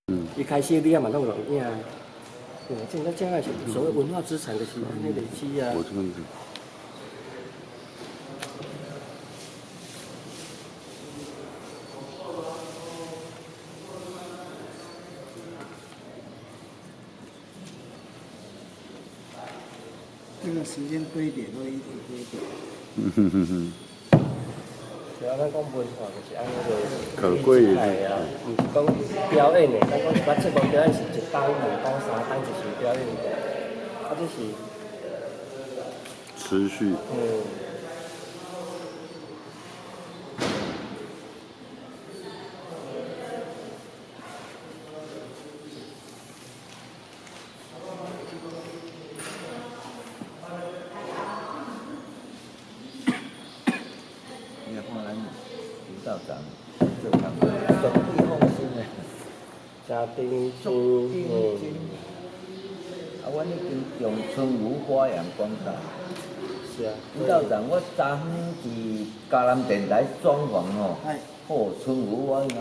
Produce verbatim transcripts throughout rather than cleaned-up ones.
嗯，一开始你也嘛拢容易啊。嗯，现在这个是所谓文化资产的是那累积啊。 我这个是。 这个时间堆叠都一直堆叠。 嗯哼哼哼。 对啊，咱讲文化就是按那个可贵的啊，唔是讲表演的，咱讲一般这个表演是一当、两当、三当就是表演的，啊，这是持续。 嗯。 道长做工作，足地放心的， 真定足真认真。啊，阮已经用春雨花阳广告。 是啊。 李道长，我昨昏伫嘉南电台专访吼，哦，春雨我应该。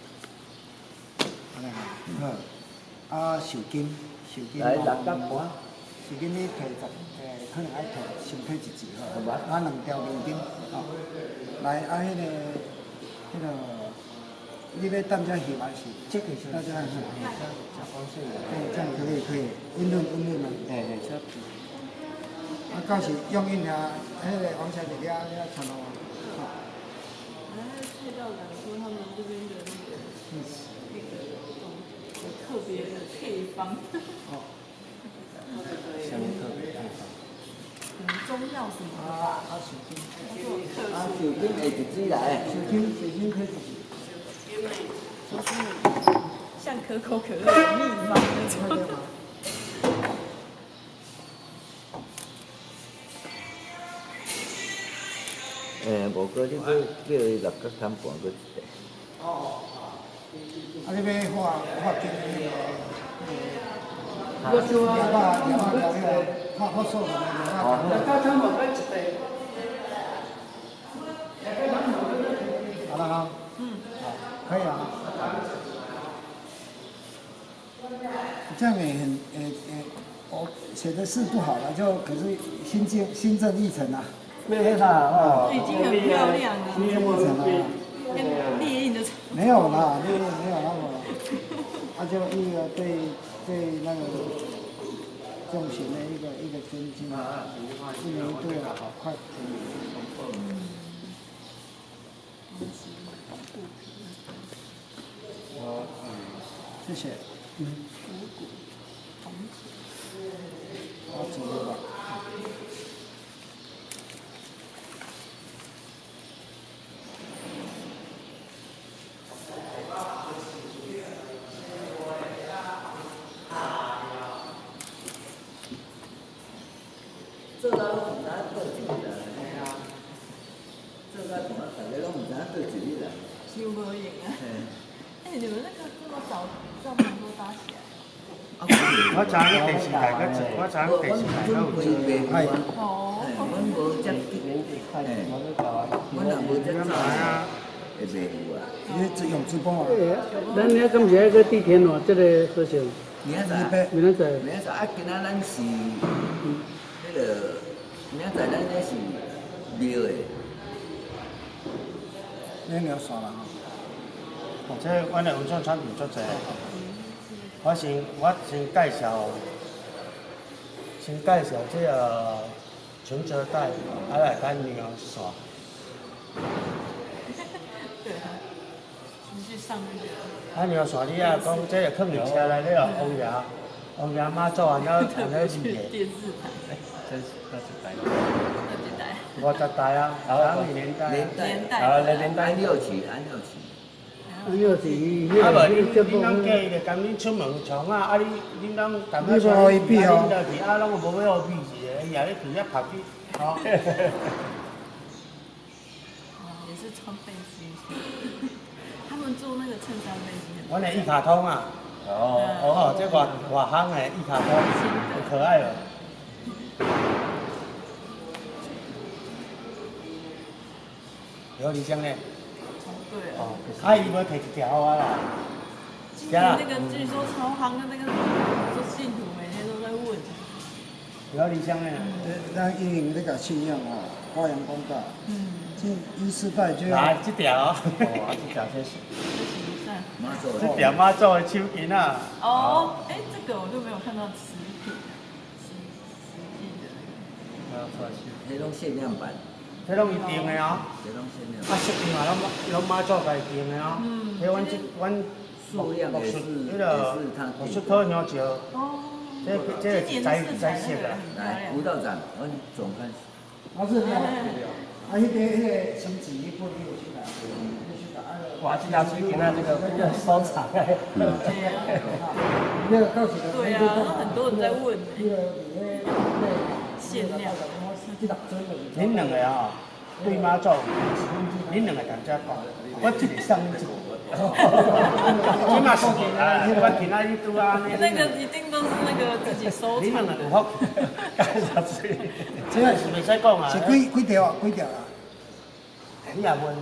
好，啊，寿金，寿金。 来六角半。 寿金你提十，诶，可能爱提先提一字吼，啊，两条面巾，吼。来，啊，迄个。 那个，你要淡加血还是？这个是。大家是。小光线的。对，这样可以可以，温润温润嘛。对对，差不多。啊，到时用印下，迄个王小姐遐遐传落。好。 哎，蔡道长说他们这边的那个，嗯，那个有特别的配方。哦。 什么特别配方？ 嗯，中药什么的吧？啊，水晶， 啊，水晶会一支来。 水晶，水晶可以。 就是像可口可乐的秘方那种。 诶，无过你叫叫伊六角摊半个一块。 哦。啊，你要画画金那个，呃，我就两把两把两个画画手的那个。 好了哈，嗯，好，可以啊。这样也很，呃呃，我写的是不好了，就可是新进新政议程啊。 没有啥哦。 已经很漂亮了。 新政议程啊。 跟猎鹰的。 没有啦，猎鹰没有那么，他就一个对对那个。 重型的一个一个针剂，一年一度啊，好快。我嗯，谢谢。嗯。好，几个吧。 做到拢唔知倒一日啦，嘿啊！做到大大家拢唔知倒一日啦。 是无用啊。哎，你们那个这么早帐篷都搭起来？ 我昨下电视台个，我昨下电视台个有做。 係。 哦。 阮无接啲，嘿，阮也无接早啊，会袂有啊。 你只用直播啊？ 咱你今日个地天哦，这个好像。 明仔载， 明仔载， 明仔载啊！今仔咱是，迄个明仔载咱咧是庙的。 你了耍了哈。 或者阮的文创产品足济，我先我先介绍，先介绍这个存折袋，啊来咱鸟线。 对啊，情绪上那个。 啊，鸟线你啊，讲这个放入车内底哦，王爷，王爷妈祖安尼安尼是的。 电视台。 这是那是台。 那几代？ 五十代啊，然后年代。 年代。 啊，年代。 安六期，安六期。 安六期，啊无你你拢计伊就讲恁出门从啊，啊你恁拢淡薄仔出，啊恁落去啊，拢无要比一个，伊也咧去遐拍去，吼。 哦，也是穿背心。他们做那个衬衫背心。 阮的一卡通啊。哦哦，这外外行的一卡通，很可爱哦。有你讲呢？ 对啊。 哦，啊伊要摕一条啊啦。 今年那个据说超夯的那个，说信徒每天都在问。 有理想诶。 咱因为那个信仰啊，发扬光大。嗯。这一世代就要。 来，这条。 哇，这条真是。 妈做的。 这条妈做的手巾啊。 哦，哎，这个我就没有看到实品，实实际的那个。 这种限量版。 这拢伊定的哦。 这种限量。 啊，设定嘛，拢拢妈做家己定的哦。嗯。这阮这阮。 数量也是， 那个我是特香蕉。 哦。 这这个彩彩色的。 来，吴道长，我总看。 老师你好。啊，迄个迄个星期一过你有去哪？ 哇，这条水晶啊，这个要收藏哎。 那个告诉你。 对啊，很多人在问。限量。 恁两个啊，对妈做，恁两个同只讲，我一个送你一个。起码是啊，我今仔日拄啊。 那个一定都是那个自己收藏的。 你两个有福，介绍出去。这个是袂使讲啊。 是几几条啊？几条啊？ 你也问。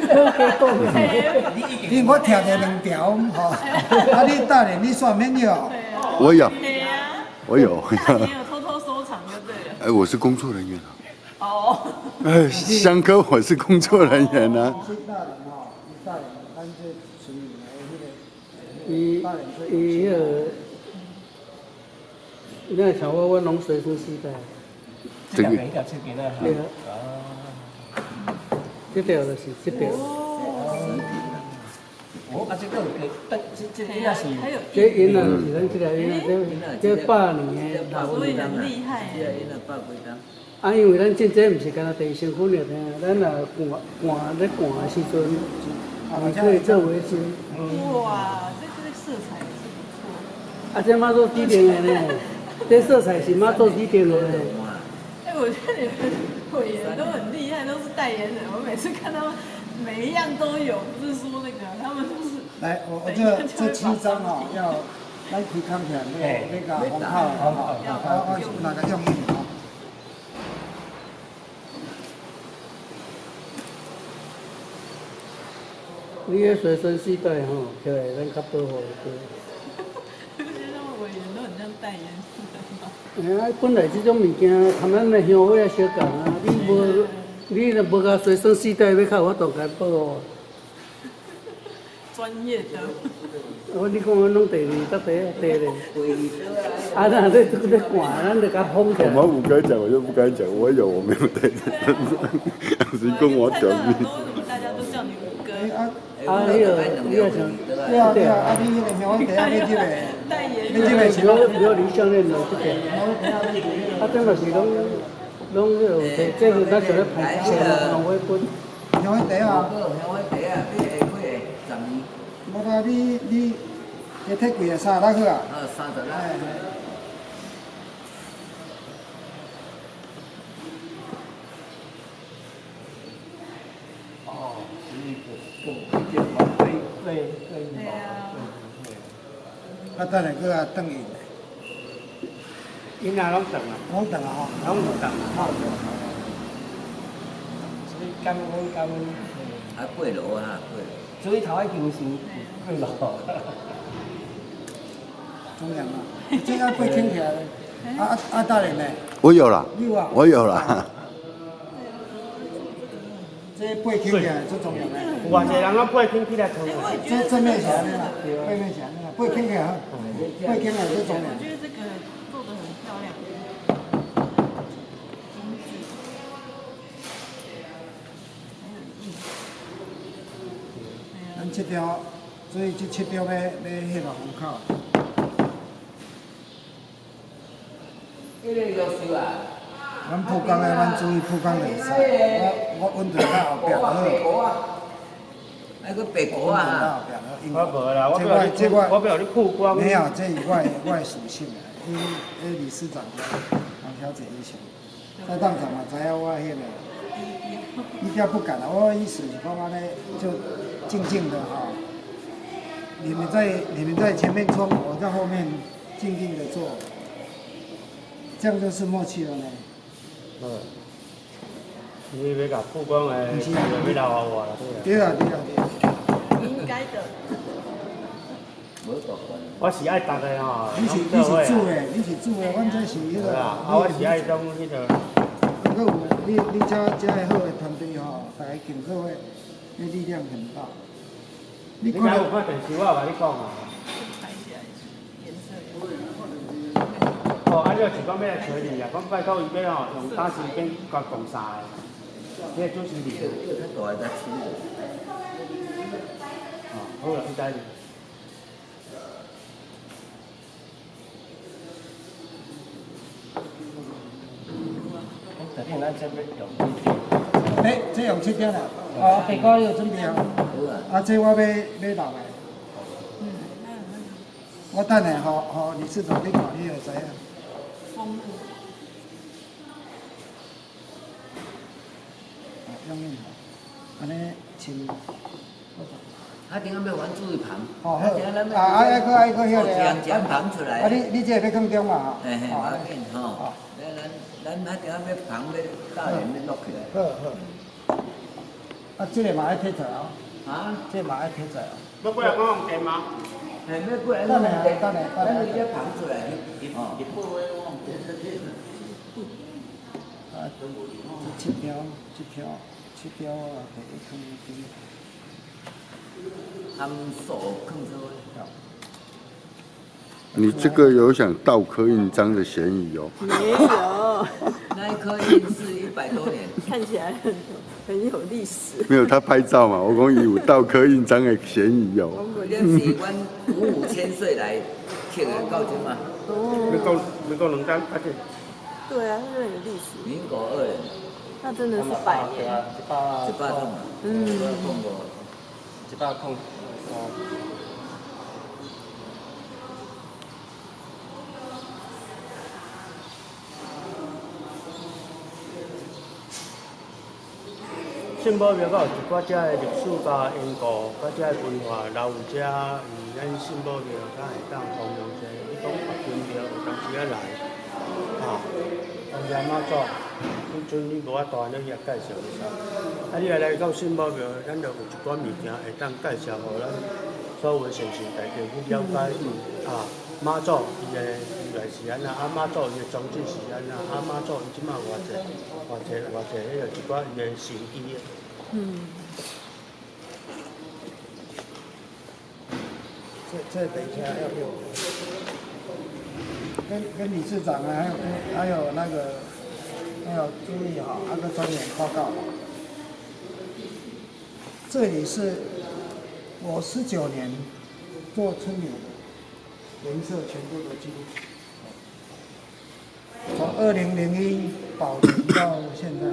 因为我听着两条吼，啊你大人你算免有？ 我有， 对啊。 我有。 你有偷偷收藏就对了。 哎，我是工作人员啊。 哦。 哎，香哥，我是工作人员啊。 大人，咱这属于伊伊迄个，你那像我，我拢随身携带。 这条一条手巾啊。 对啊。这条就是这条。 哦，啊，这个这这这应该是。 这银啊，是咱这条银啊，这这百年的老所以很厉害。 这银啊，百几张。 啊，因为咱真这毋是干那地身份尔，咱若寒寒咧寒的时阵。也可以做围巾。 哇，这这个色彩也是不错。 啊，这妈做指定的呢，这色彩是妈做指定的呢。 哎，我觉得你们委员都很厉害，都是代言人。我每次看他们每一样都有，不是说那个，他们都是。 来，我我这这七张哦，要咱开看起来那个那个红号，红号，我我哪个用意啊？ 你迄随身携带吼，就会咱较保护啲。 我觉得他们委员都很像代言似哎的。 呀，本来这种物件，同咱的香火也相共啊。你无，你若无甲随身携带，要较有法度甲保护。 专业的。 我你讲我弄第二，得第一，第二。啊，那这这个寒，咱就甲封起来。 我们不该讲，我就不该讲。我有，我没有带。谁跟我讲？ 为什么大家都叫你五哥？ 啊，迄个，你要像， 对啊对啊，啊你迄个香港第一你这个，你这个是比较比较理想的咯，这个。啊，这嘛是拢拢迄个，这是咱想咧排斥的农会本。 香港第一啊。 香港第一，你下几个？十二。 我讲你你，这太贵啊，三十六块啊。 啊，三十六。 对啊。 啊，等下搁啊等伊。 因哪拢等啊？ 拢等啊吼， 拢有等啊。 好。 所以感恩感恩。 啊，过路啊，过路。 所以头一件是过路。 中央啊，这要被听起来了。啊啊啊！大人呢？ 我有了。 有啊。 我有了。 这背听起来最重要的。 有偌济人啊背听起来重要。 这正面墙的啦，背面墙的啦，背听起来，背听起来最重要。 我觉得这个做的很漂亮，精致，很有意思。 咱这条，所以这七条要要迄个红口。 这个要收啊。 咱铺工的，咱注意铺工袂使。我我温度到后壁就好。 那个白果啊。 我无啦，我不要你曝，我不要你曝光。 没有，这以外外属性啊，因为因为理事长黄小姐以前在当场嘛，知影我迄个，你叫不敢了，我意思是讲安尼就静静的哈，你们在你们在前面冲，我在后面静静的做，这样就是默契了呢。 嗯。你要甲曝光的，是要留我我啦， 对啊对啊对啊。 应该的。 无大罐。 我是爱逐个吼， 你是你是煮的，你是煮的，阮这是迄个。 啊，啊，我是爱种迄个。 啊，佮有你你遮遮个好的团队吼，大家经过的，那力量很大。你你敢有看电视？我有甲你讲啊。 拍起来颜色也哦，啊，你是讲要来找你啊？讲拜托伊要吼用打时间甲讲啥个？你主持人。 这个较大个吃。 哦，好啦，谢谢你。 昨天咱这边用。 诶，这用七点啦。哦，地瓜有准备好。啊，这我要要落来。我等下，吼吼，理事长你看，你就知影。 丰富。 啊，样样好，安尼清。 啊，顶下要玩注意旁。 哦好。啊啊，还佫还佫遐个。 将将旁出来。 啊，你你这个要放中嘛？ 嘿嘿，无要紧吼。咱咱咱啊，顶下要旁要大人要落起来。 好好。啊，这个嘛爱贴出来哦。 啊， 这嘛爱贴出来哦。 要过来讲用电吗？ 嘿，要过来， 等下等下等下。 咱直接旁出来。哦。 啊，七条，七条，七条啊，可以放进。 含手放做。 你这个有想盗刻印章的嫌疑哦。 没有。 那一颗印是一百多年。 看起来很很有历史。 没有他拍照嘛，我讲有盗刻印章的嫌疑哦。 我这是阮五五千岁来刻的到今嘛。 你讲你讲两张，而且。 对啊，它很有历史。 民国二年。 那真的是百年。 一百。 一百栋嘛。 嗯。 碰过。 一百空。 信宝庙有一寡遮的历史甲因故，甲遮的文化留有遮，嗯，咱信宝庙才会当通用者。你讲别间庙有当时啊来，啊，当时妈祖，迄阵你无法度安尼遐介绍一下。啊，你来来到信宝庙，咱就有一寡物件会当介绍互咱所有先贤大家去了解，啊，妈祖伊的由来是安那，啊妈祖伊的宗旨是安那，啊妈祖伊即马偌济、偌济、偌济，迄个一寡伊的神医。 嗯。 这这等一下要给我。跟跟理事长啊，还有跟还有那个还有注意哈，那个专员报告。这里是我十九年做春牛的颜色全部的记录，从二零零一保存到现在，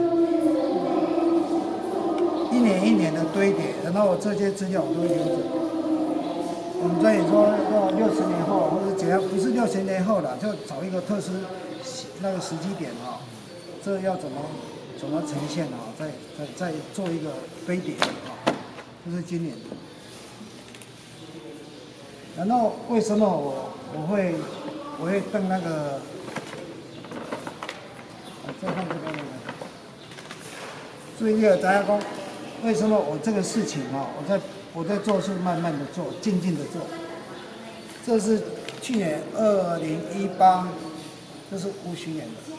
一年一年的堆叠，然后这些资料我都会留着。我们专业说要六十年后或者怎样，不是六十年后了，就找一个特殊那个时机点哈，这要怎么怎么呈现啊？再再再做一个堆叠啊，这是今年的。然后为什么我我会我会登那个？啊，再看这个那个。注意了，大家讲，为什么我这个事情啊，我在我在做是慢慢的做，静静的做。这是去年二零一八，这是戊戌年的。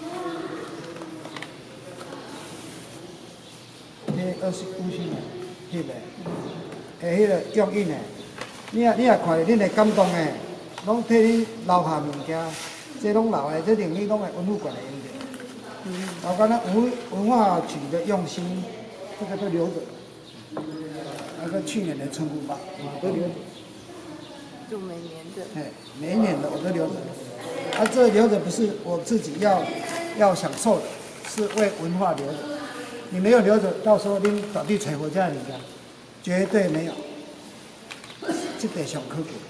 这二十戊戌年，翕的，诶，迄个用印的。你啊，你也看，恁会感动诶，拢替你留下物件，这拢留诶，这等于拢会文物馆的用的。老干那文文化局的用心，这个都留着。那个去年的春姑吧，都留着。 就每年的。 哎，每一年的我都留着。啊，这留着不是我自己要要享受的，是为文化留着。你没有留着，到时候恁倒地找回家物件，绝对没有。这个上可贵。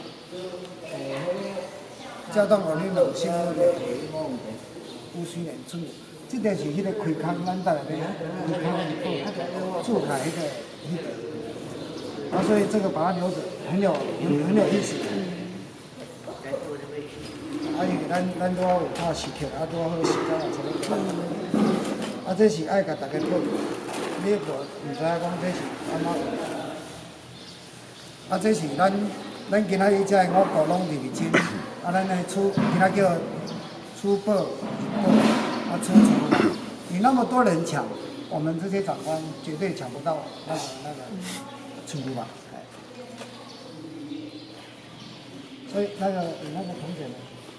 交通互恁有心那个戊戌年春，这个是迄个开坑，咱带来的开坑住海迄个迄个，啊，所以这个把它留着，很有很很有意思。啊，因为咱咱拄好有拍时刻，啊，拄好好时间也差不多。啊，这是爱甲大家报，你无唔知影讲这是安怎？啊，这是咱咱今仔日遮五谷拢入去种，啊，咱的储今仔叫储报、报啊储储嘛，你那么多人抢，我们这些长官绝对抢不到那个那个储嘛，哎，所以那个你那个同学呢？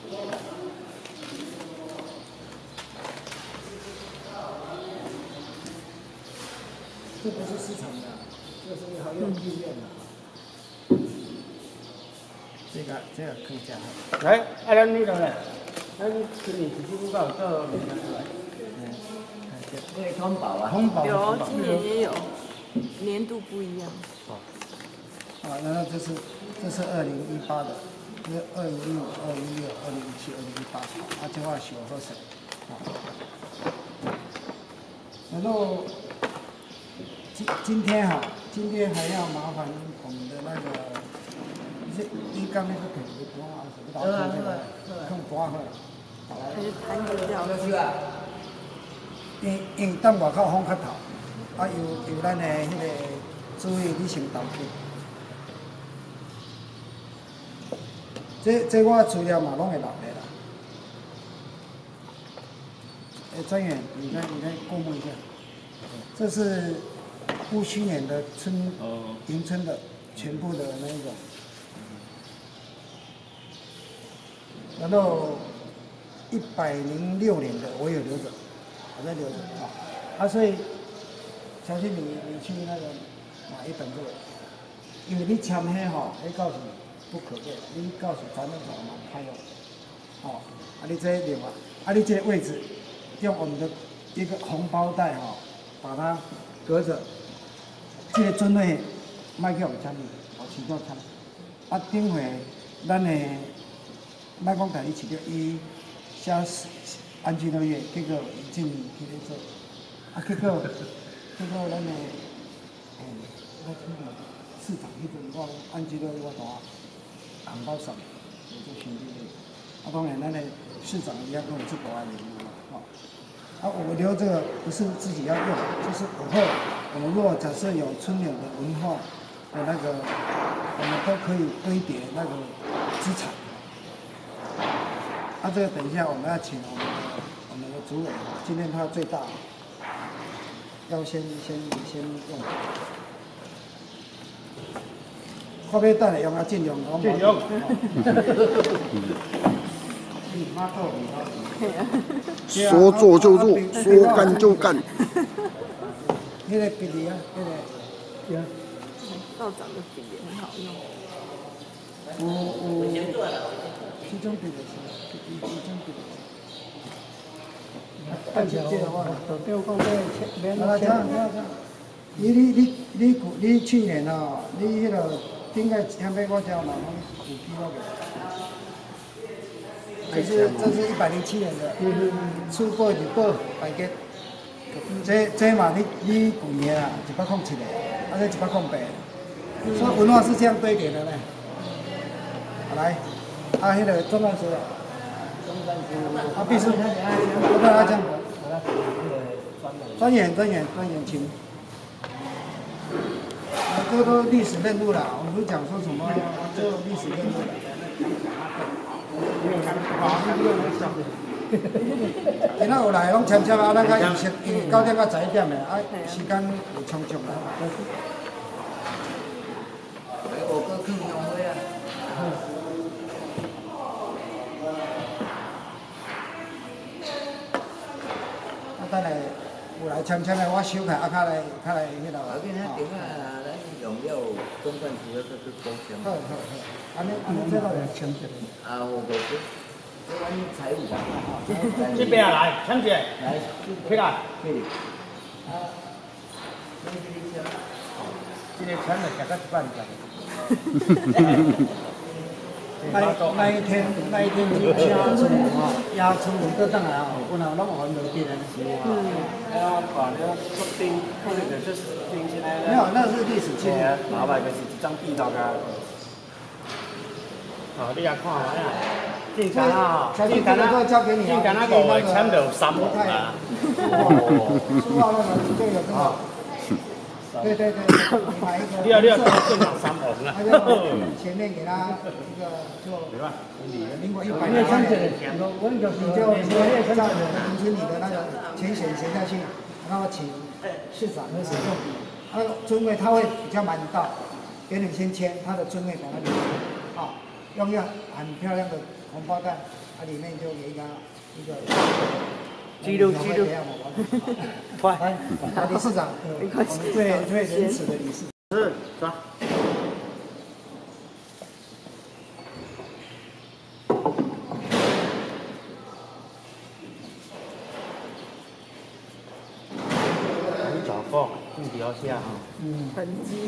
这不是市场的，这是好用意愿的。这个这个更加好。 来，啊，咱那个咧，咱今年自己不搞做名单出来。 嗯， 那个通宝啊， 红宝。 有，今年也有，年度不一样。 啊，然后这是这是二零一八的，这是二零一五、二零一六、二零一七、二零一八，啊，这话小和谁？啊，然后今今天哈，今天还要麻烦我们的那个，这你刚那个腿不多啊，什么打算这个更多哈？ 还是盘子掉。 是啊， 因因当外口风较透，啊由由咱的迄个注意你先投资。这这我资料嘛拢会留的啦。哎，专员，你看你看过目一下，这是戊戌年的春迎春的全部的那一种，然后一百零六年的我有留着，我在留着啊。啊，所以相信你你去那个买一本这个，因为你签迄吼，会告诉你。不可变，你告诉咱们怎么拍用，哦，啊，你这另外，啊，你这个位置，用我们的一个红包袋哈、哦，把它隔着，这个准内卖给我们产品，我起到产，啊，顶回咱的，卖讲台你饲着伊写安居乐业，结果伊进去咧做，啊，结果结果咱的，诶、嗯，我听到市场迄阵我安居乐业我大。红包少，我就兄弟类。啊，当然，咱的市长也要跟我们去国外联络了，哦。啊，我们留这个不是自己要用，就是以后我们如果假设有春柳的文化的那个，我们都可以堆叠那个资产。啊，这个等一下我们要请我们的我们的主委，今天他最大，要先先先用。我要等下用啊，尽量我尽量。 说做就做，说干就干。 那个笔啊，那个， 道长的笔也很好用。 有有，这种笔的是，这种笔的。 按照就对讲这免啊，这样这样这样。你你你你你去年哦，你迄个。顶个前面我叫嘛，拢有记录个。这是这是一百零七年的，出过日报大吉。这这嘛，你你去年啊，一百零七个，啊这一百零八个，所以文化是这样堆叠的呢。来，啊，迄个钟干事，啊，秘书，我跟他讲，专员专员专员请。这个都历史任务了，我们讲说什么，这历史任务了。今仔有来拢签签啊，咱较预设，因为九点到十一点的，啊时间有充足啦。 我哥更用会啊。 啊，等下有来签签的，我收起，啊，较来较来迄个。 我跟他顶啊，咱用了公办局的这个工程。 好好好，安尼安尼这个签一个。 啊，我哥哥，这玩意财务啊。 这边啊来，抢姐， 来， 起来。 这里。啊，这里签。 这个签了加个一半价。 那那一天那一天去押春啊，押春我都等来啊，本来拢还没别人收啊。 啊，把那个做钉，或者就是钉起来。 没有，那是历史纪念。 麻烦就是一张地道噶。 哦，你也看下呀。进干啊！ 进干啊！ 进干那个会签到三万啊！ 书号那个这个真好。对对对，买一个。 你要你要正常三万。 红了。 他就前面给他一个做民国一百年的，你就你就照林经理的那个全选写下去，然后请市长和谁用笔，那个尊位他会比较满到，给你先签他的尊位在那里，啊，用一个很漂亮的红包袋，它里面就有一个一个记录记录，快， 来，理事长，我们最最仁慈的理事长。 是抓。很早过，注意一下哈。 嗯，痕迹。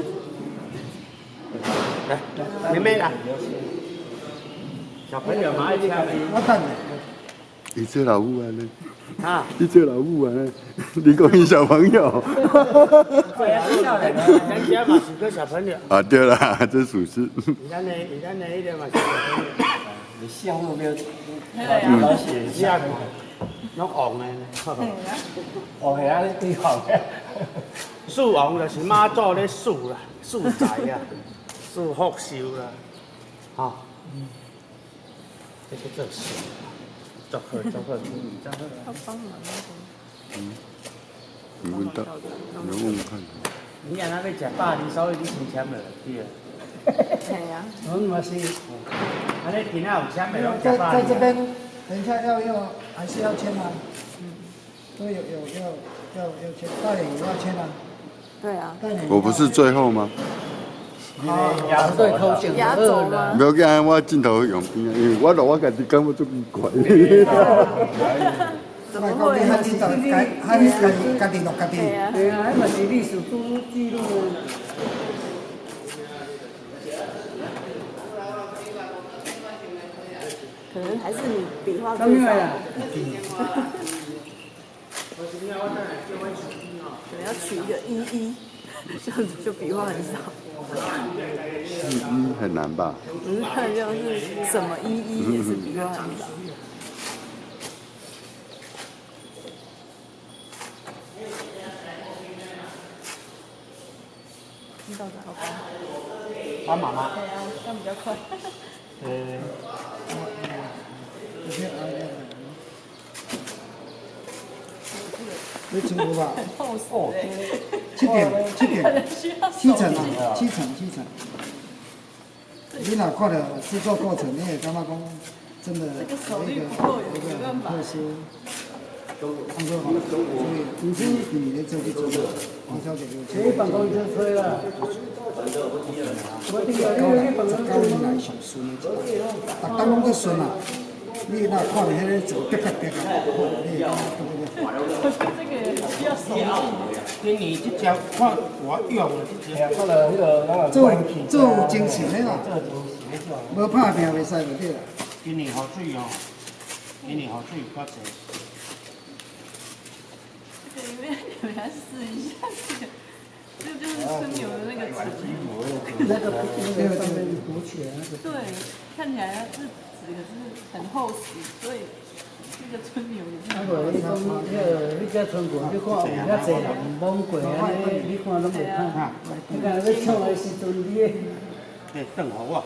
来，妹妹来。小朋友嘛，一起来。 我等你。 你做老母啊呢？ 啊， 你做老母啊？你讲你小朋友？ 对啊，少年，人家嘛是个小朋友。 啊，对啦，这属实。 人家呢，人家呢一点嘛是小朋友。 你项目没有？ 嗯， 老写一下。 拢红的。 哦，系啊，你红嘅。 树红就是妈祖咧树啦，树仔啊，树福寿啦，哈。这个做事，祝贺祝贺，祝贺。 他帮忙那个。 嗯。你问到，你问问看。 你安那要食百二，所以你先签了，对啊。 系啊。 我嘛是。 安尼今仔有签的拢食在百二。 在这边，等一下要要还是要签吗？嗯。都有有要要要签，大脸也要签啊。 对啊。 大脸。 我不是最后吗？ 压对头前压轴吗？ 不要紧，我镜头用边啊，因为我老我家己感觉足奇怪。 怎么会？ 他自己家己家己录家己。 对啊。 对啊，那嘛是历史记记录。 可能还是你笔画最少。 可能要取一个一一，这样子就笔画很少。 一一很难吧？ 不是，就是什么一一也是笔画很少。你到底好帮？ 帮忙吗？ 对啊，这样比较快。 呃。 没清楚吧？ 很厚实哎。 七点七点七成啊，七成七成。你哪看了制作过程，你也感觉讲真的这个手有一个力不够， 有一个没办法。 很特殊。工作好，所以你是你的做去做，黄小姐就这办公室吹了。我听到你你办公室。 高年来上顺的，逐当拢做顺啊。你那看的迄个字别别别啊，你感觉对不对？ 我觉得这个也需要手劲。 今年这只看我用的这只， 看了那个那个做做有精神的啦， 这东西这种， 无拍拼袂使就对啦。 今年好水哦，今年好水有较济。 这个因为你们来试一下这个，这个就是春牛的那个纸。 那个那个上面鼓起来那个。 对，看起来是纸，可是很厚实，所以这个春牛也是。 啊无，你讲迄个，你遮春卷，你看有遐济人罔过安尼，你看拢袂看。你看要唱的时阵，你个。 对，等好我。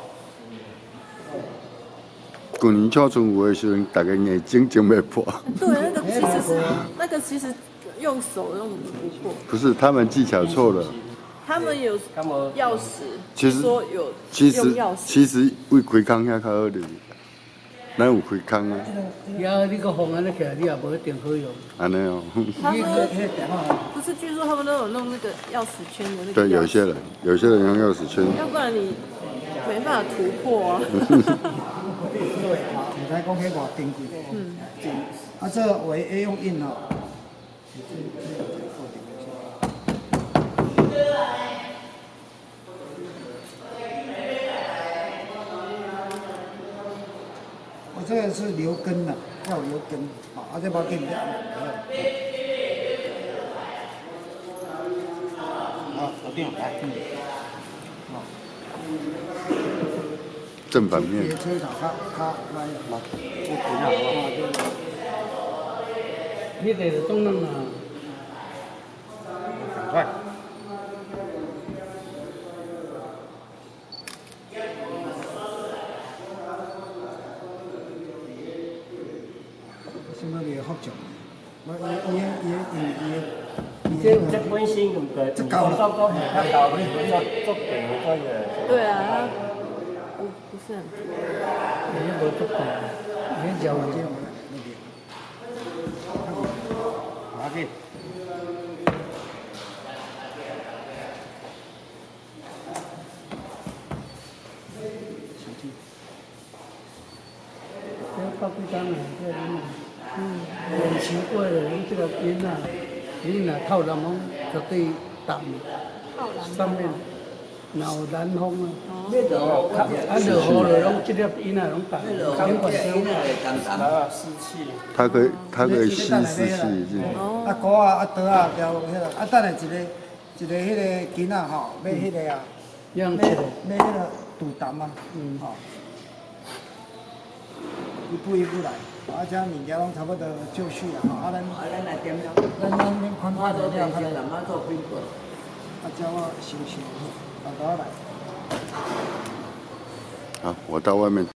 过年唱春有的时阵，大家眼睛睛袂破。 对，那个其实是那个其实用手弄不破。 不是，他们技巧错了。 他们有钥匙， 其实说有其实用钥匙。 其实为开空遐较好哩，咱有开空啊。 然后你个风安尼起来，你也无一定好用。 安尼哦。 他说不是，据说他们都有弄那个钥匙圈的那个。 对，有些人有些人用钥匙圈。 要不然你没办法突破啊。 你才讲迄偌珍贵。嗯。啊，这为 A 用印哦。我这个是留根的，要有留根，好，啊，这包给你。 好，搞定，来，嗯。 好。 正反面。 别吹打卡卡来， 来，我等下好不好？ 你得是东弄啊。 赶快。 这个袂复杂。我伊伊伊伊即即本身咁嘅，唔講到講係較舊，佢做做地嗰樣。 对啊，它不不是很多。 你无足够，你叫这我样那边。 好嘅。 这到几张啊？这你嗯，年轻过的人这个囡仔，你若透南风就对淡靠南上面，然后南风啊， 要落啊啊落雨了，拢这粒囡仔拢淡， 要落根本这就个淡淡。 啊，湿氣。 它可以它可以吸湿气进去。 啊鼓啊啊刀啊标迄个啊，等下一个一个迄个囡仔吼，要迄个啊，要要养起来。 迄个杜淡啊， 嗯吼。一步一步来，啊，这物件拢差不多就绪啊，吼，啊，咱啊，咱来点了， 咱咱咱款妈做款的了，啊， 电视人，妈做冰棍。 叫我收收，慢慢来。 好，我到外面。